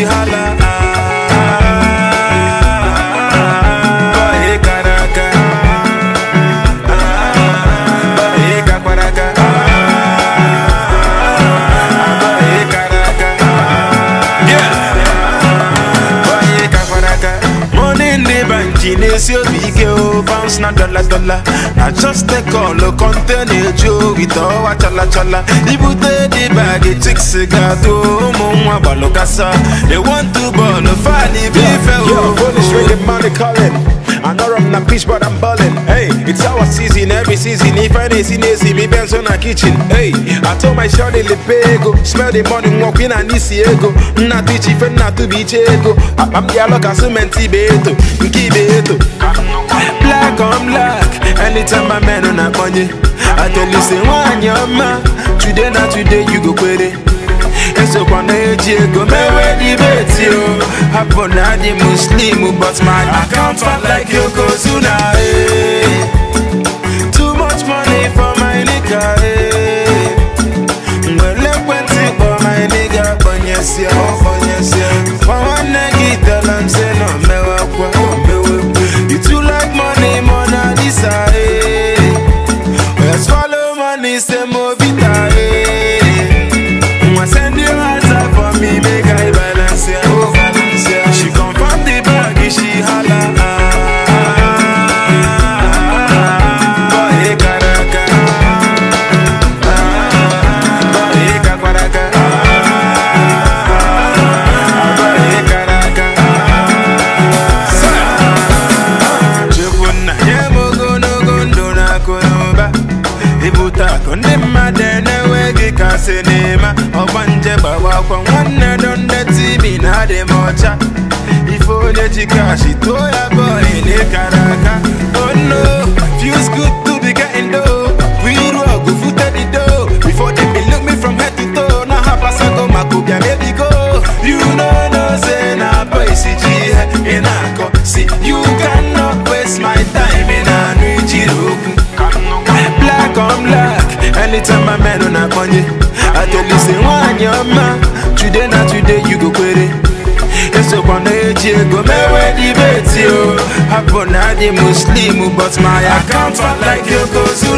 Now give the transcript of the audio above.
holla. Bounce na dollar. I just take all the container Joe with all chala. Ibute the bag, it takes cigar to Mumwa Balokasa. They want to burn the fire, yo, police ringing, money calling. I know I'm not peach, but I'm ballin'. Hey, it's our season, every season. If I didn't see me Benz on a kitchen. Hey, I told my shorty Lepego, smell the money, walk in and Isiego. Not teach if not to be Chego. I'm the Aloka Cementi Beto, Kibeto. Black on black, anytime I man on that money. I tell you, say, one your man. Today, not today, you go quit it. And so one day, go me ready, bet you. Happen at the Muslim, but my account fat like you go Zuna. Too much money for my nigga. Well, let when take for my nigga, but yes, yeah. One nigga, tell him, say, no, me walk. You too like money, Mona Lisa. Swallow money, say, Movita. Send your answer for me, make I balance ya. She come from the bag, she holla. Boy, Karaka. Boy, Kakaraka. Boy, Karaka. Chukuna, Yamogo, no gondona, Konoba. Ibuta, Kondema, Denewegi, Kasenema. Obanje bawa kwa wana donde tibi na de mocha. Ifo de chikashi toya boy ne karaka. Oh no, feels good to be getting dough. We rock go foot at the door. Before they be look me from head to toe. Na hapasa go makubia maybe go. You know no say na boy CG inako. See you cannot waste my time in a Nijiroku. Black on black, anytime I'm man on that money. I tell you, say, one your man. Today, not today, you go quit it. It's so one day, go me ready, bet you. Happen at the Muslim, but my account fat like you go